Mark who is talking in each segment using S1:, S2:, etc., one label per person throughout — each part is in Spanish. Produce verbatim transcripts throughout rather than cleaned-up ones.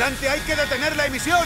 S1: ¡Comandante, hay que detener la emisión!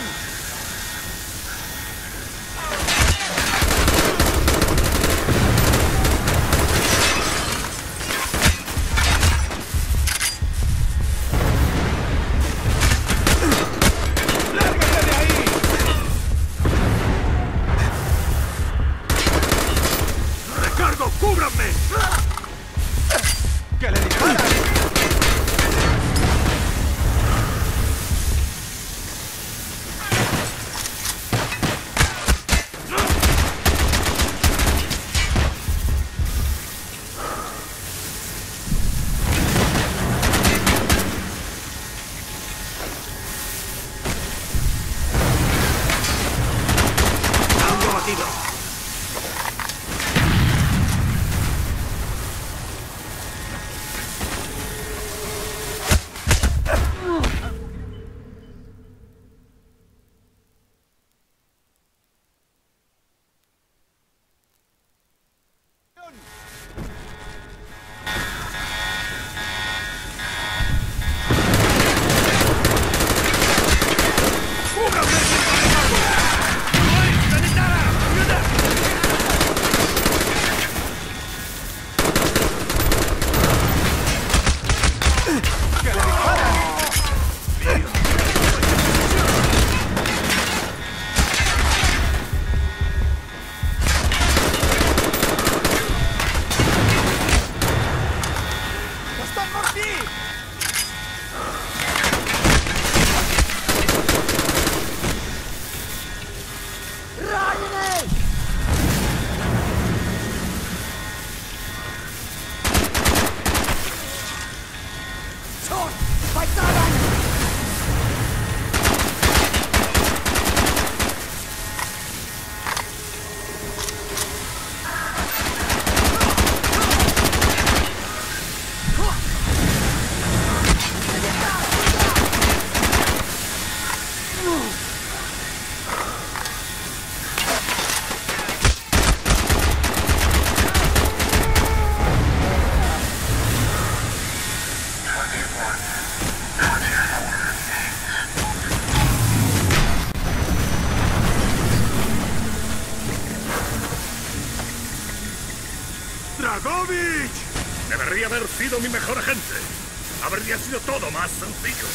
S2: ¡Dragovich! Debería haber sido mi mejor agente. Habría sido todo más sencillo.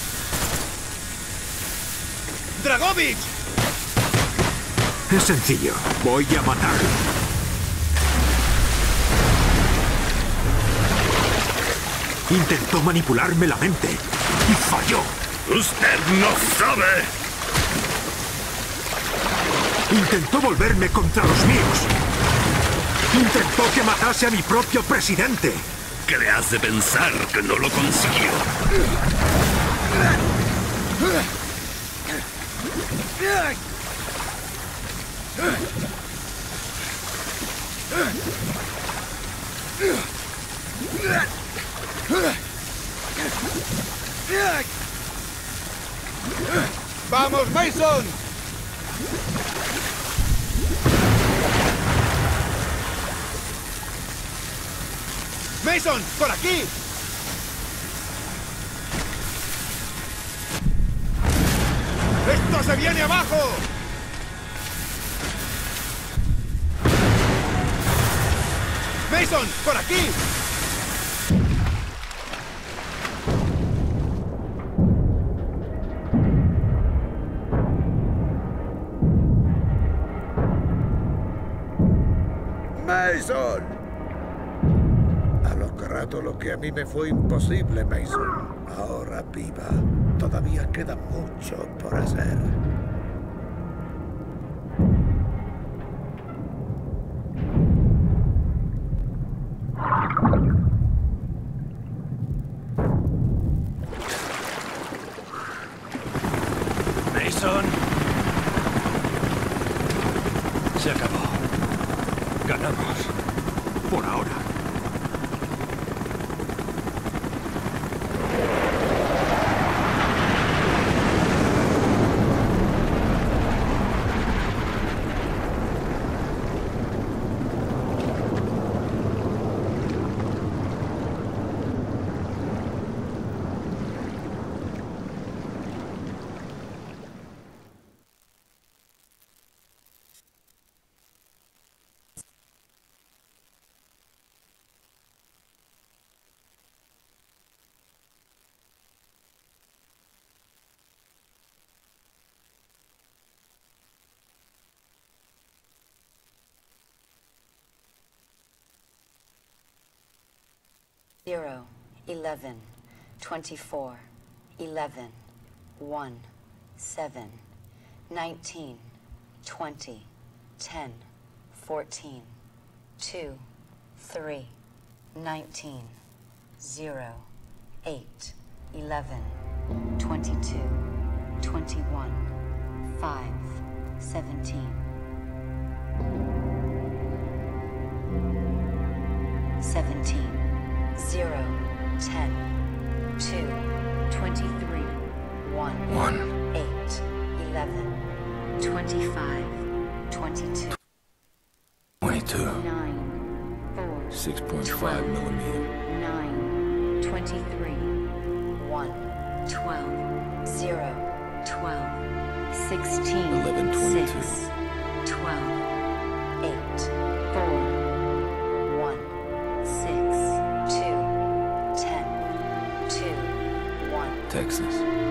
S1: ¡Dragovich!
S3: Es sencillo. Voy a matarlo. Intentó manipularme la mente y falló.
S2: ¡Usted no sabe!
S3: Intentó volverme contra los míos. Intentó que matase a mi propio presidente.
S2: ¿Qué le hace pensar que no lo consiguió?
S1: ¡Vamos, Mason! ¡Mason, por aquí! ¡Esto se viene abajo! ¡Mason, por aquí!
S4: ¡Mason! A lo que rato lo que a mí me fue imposible, Mason. Ahora viva. Todavía queda mucho por hacer.
S5: Mason. Se acabó. Ganamos.
S3: Por ahora.
S6: zero, eleven, twenty-four, eleven, one, seven, nineteen, twenty, ten, fourteen, two, three, nineteen, zero, eight, eleven, twenty-two, twenty-one, five, seventeen, seventeen, zero, ten, two, twenty-three, one,
S5: One.
S6: eight, eleven, twenty-five, twenty-two,
S5: Twenty-two.
S6: nine, four,
S5: Six point five millimeter.
S6: nine, twenty-three, one, twelve, zero, twelve, sixteen,
S5: Eleven twenty-two.
S6: six, twelve, eight, four, one, six, two, ten, two, one.
S5: Texas.